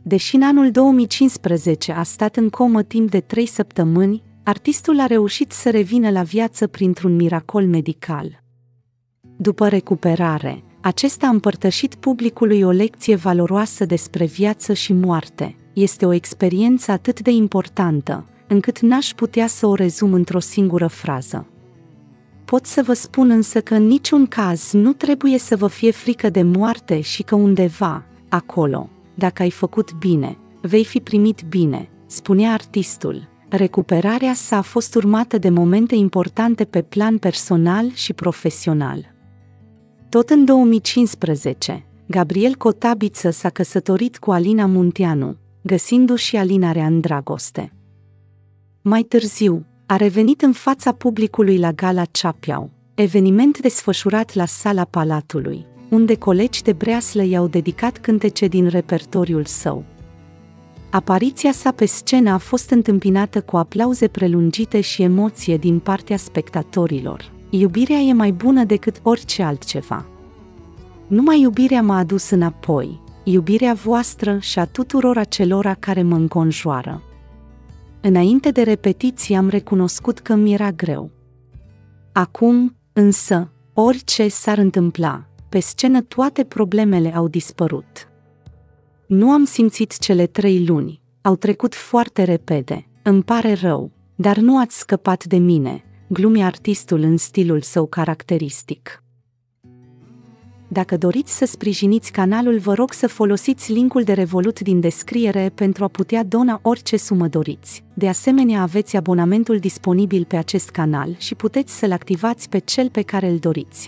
Deși în anul 2015 a stat în comă timp de 3 săptămâni, artistul a reușit să revină la viață printr-un miracol medical. După recuperare, acesta a împărtășit publicului o lecție valoroasă despre viață și moarte. Este o experiență atât de importantă, încât n-aș putea să o rezum într-o singură frază. Pot să vă spun însă că în niciun caz nu trebuie să vă fie frică de moarte și că undeva, acolo, dacă ai făcut bine, vei fi primit bine, spunea artistul. Recuperarea sa a fost urmată de momente importante pe plan personal și profesional. Tot în 2015, Gabriel Cotabiță s-a căsătorit cu Alina Munteanu, găsindu-și alinarea în dragoste. Mai târziu, a revenit în fața publicului la Gala Ceapiau, eveniment desfășurat la Sala Palatului, unde colegi de breaslă i-au dedicat cântece din repertoriul său. Apariția sa pe scenă a fost întâmpinată cu aplauze prelungite și emoție din partea spectatorilor. Iubirea e mai bună decât orice altceva. Numai iubirea m-a adus înapoi, iubirea voastră și a tuturor acelora care mă înconjoară. Înainte de repetiții am recunoscut că mi era greu. Acum, însă, orice s-ar întâmpla, pe scenă toate problemele au dispărut. Nu am simțit cele 3 luni, au trecut foarte repede, îmi pare rău, dar nu ați scăpat de mine, glumea artistul în stilul său caracteristic. Dacă doriți să sprijiniți canalul, vă rog să folosiți linkul de Revolut din descriere pentru a putea dona orice sumă doriți. De asemenea, aveți abonamentul disponibil pe acest canal și puteți să-l activați pe cel pe care îl doriți.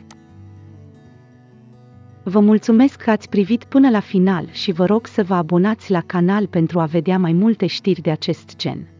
Vă mulțumesc că ați privit până la final și vă rog să vă abonați la canal pentru a vedea mai multe știri de acest gen.